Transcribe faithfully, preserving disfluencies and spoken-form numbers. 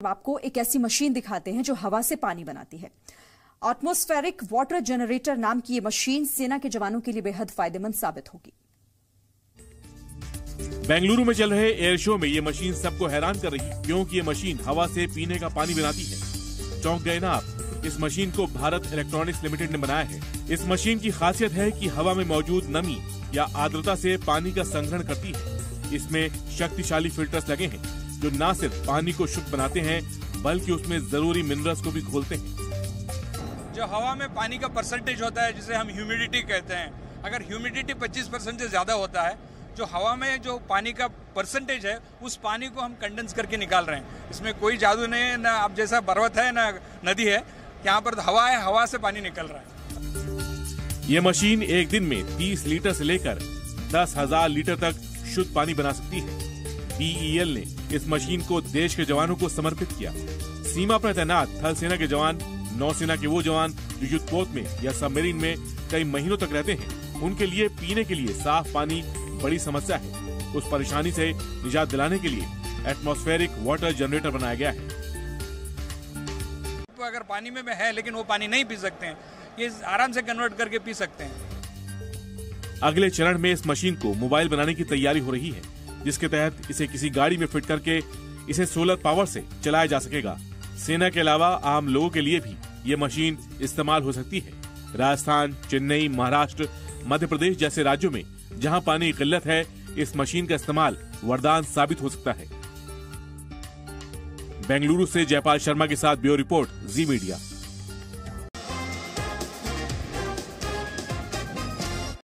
आपको एक ऐसी मशीन दिखाते हैं जो हवा से पानी बनाती है। एटमॉस्फेरिक वाटर जनरेटर नाम की ये मशीन सेना के जवानों के लिए बेहद फायदेमंद साबित होगी। बेंगलुरु में चल रहे एयर शो में ये मशीन सबको हैरान कर रही है, क्योंकि ये मशीन हवा से पीने का पानी बनाती है। चौंक गए ना आप? इस मशीन को भारत इलेक्ट्रॉनिक्स लिमिटेड ने बनाया है। इस मशीन की खासियत है कि हवा में मौजूद नमी या आर्द्रता से पानी का संग्रहण करती है। इसमें शक्तिशाली फिल्टर्स लगे हैं जो न सिर्फ पानी को शुद्ध बनाते हैं बल्कि उसमें जरूरी मिनरल्स को भी घोलते हैं। जो हवा में पानी का परसेंटेज होता है जिसे हम ह्यूमिडिटी कहते हैं, अगर ह्यूमिडिटी पच्चीस परसेंट से ज्यादा होता है, जो हवा में जो पानी का परसेंटेज है उस पानी को हम कंडेंस करके निकाल रहे हैं। इसमें कोई जादू नहीं है, ना अब जैसा पर्वत है ना नदी है, यहाँ पर हवा है, हवा से पानी निकल रहा है। ये मशीन एक दिन में तीस लीटर से लेकर दस हजार लीटर तक शुद्ध पानी बना सकती है। बी ई एल ने इस मशीन को देश के जवानों को समर्पित किया। सीमा पर तैनात थल सेना के जवान, नौसेना के वो जवान जो युद्धपोत में या सबमरीन में कई महीनों तक रहते हैं, उनके लिए पीने के लिए साफ पानी बड़ी समस्या है। उस परेशानी से निजात दिलाने के लिए एटमॉस्फेरिक वाटर जनरेटर बनाया गया है। तो अगर पानी में है लेकिन वो पानी नहीं पी सकते हैं, ये आराम से कन्वर्ट करके पी सकते हैं। अगले चरण में इस मशीन को मोबाइल बनाने की तैयारी हो रही है, जिसके तहत इसे किसी गाड़ी में फिट करके इसे सोलर पावर से चलाया जा सकेगा। सेना के अलावा आम लोगों के लिए भी ये मशीन इस्तेमाल हो सकती है। राजस्थान, चेन्नई, महाराष्ट्र, मध्य प्रदेश जैसे राज्यों में जहां पानी की किल्लत है, इस मशीन का इस्तेमाल वरदान साबित हो सकता है। बेंगलुरु से जयपाल शर्मा के साथ ब्यूरो रिपोर्ट, जी मीडिया।